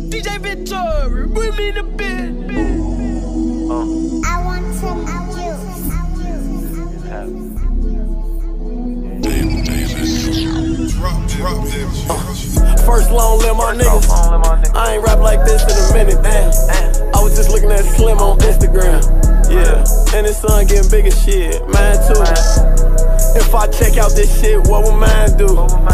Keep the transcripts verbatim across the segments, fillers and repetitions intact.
D J Victoria, bring me the bit. Uh. I want some juice. Uh, first long live my niggas. I ain't rap like this in a minute, damn. I was just looking at Slim on Instagram. Yeah, and his son getting bigger shit, mine too. If I check out this shit, what would mine do?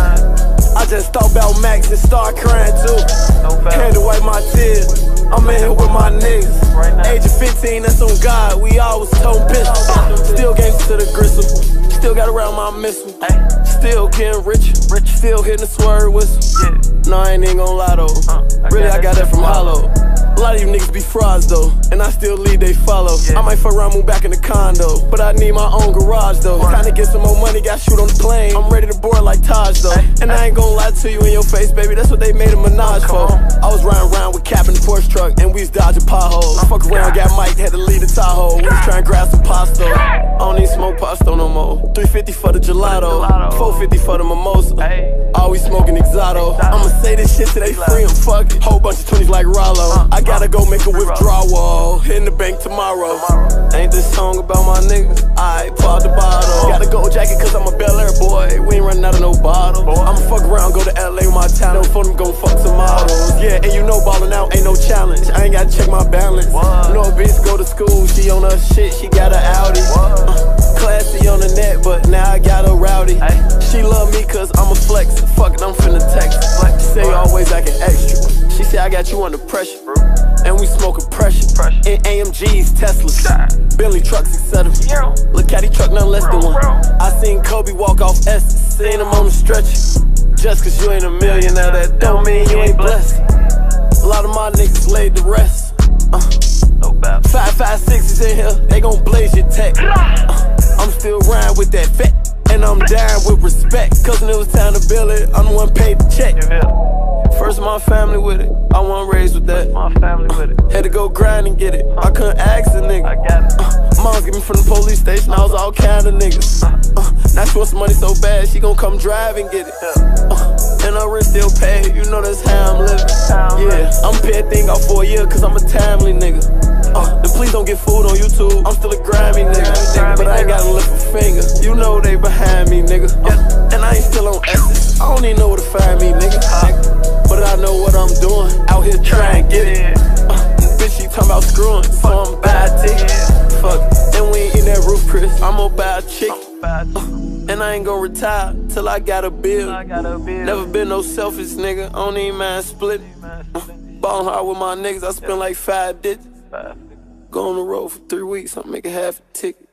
I just thought about Max and start crying too. Had to wipe my tears. I'm in here with my niggas. Age of fifteen, that's on God. We always told pistols. Still gangsta to the gristle. Still got around my missile. Still getting rich. Rich. Still hitting the swerve whistle. No, I ain't even gon' lie though. Really, I got that from Hollow. A lot of you niggas be frauds though, and I still lead they follow. I might fuck around, move back in the condo, but I need my own garage though. Kinda get some more money, got shoot on the plane. I'm ready to board like Taj though. And I ain't gon' lie to you in your face, baby, that's what they made a menage for. I was riding around with Cap in the Porsche truck, and we was dodging potholes. I fuck around, got Mike, had to leave the Tahoe. We was trying to grab some pasta. I don't need smoke pasta no more. three fifty for the gelato, four fifty for the mimosa. Always smoking Exoto. I'ma say this shit till they free and fuck it. Whole bunch of twenties like Rollo. I gotta go make a withdrawal, hitting the bank tomorrow. Ain't this song about my niggas? I pour out the bottle. Got a gold jacket cause I'm a Bel Air boy. We ain't running out of no bottle. I'ma fuck around, go to L A with my talent. For them gon' fuck some models. Yeah, and you know ballin' out ain't no challenge. I ain't gotta check my balance. You know a bitch go to school, she on her shit, she got a Audi. Uh, classy on the net, but now I got a rowdy. She love me cause I'm a flex. Fuck it, I'm finna text. She say always acting extra. She say I got you under pressure. And we smoking pressure. In A M Gs, Teslas, Bentley trucks, et cetera. Look at truck, nothing less than one. I seen Kobe walk off Estes, seen him on the stretcher. Just cause you ain't a millionaire, that don't mean you ain't blessed. A lot of my niggas laid the rest. Uh, five five sixes in here, they gon' blaze your tech. Uh, I'm still riding with that fat, and I'm dying with respect. Cause when it was time to bill it, I'm the one paid the check. First my family with it, I wasn't raised with that. My family with it. Had to go grind and get it. I couldn't ask a nigga. I got it. Uh, Mom's get me from the police station, I was all kind of niggas. Uh, now she wants some money so bad, she gon' come drive and get it. Uh, and her rent still paid, you know that's how I'm living. Yeah, I'm pay a thing off for a year cause I'm a timely nigga. Uh, and please don't get fooled on YouTube, I'm still a grimy nigga. But I ain't gotta lift a finger, you know they behind me, nigga. Uh, and I ain't still on Essex, I don't even know where to find me, nigga. But I know what I'm doing, out here trying to get it. Uh, bitch, she talking about screwing, so I'm buy a ticket. Fuck, and we ain't eating that roof, Chris, I'm gonna buy a chicken. Uh, and I ain't gonna retire till I got a bill. Never been no selfish nigga, I don't even mind splitting. Uh, ballin' hard with my niggas, I spend like five digits. Go on the road for three weeks, I'm making half a ticket.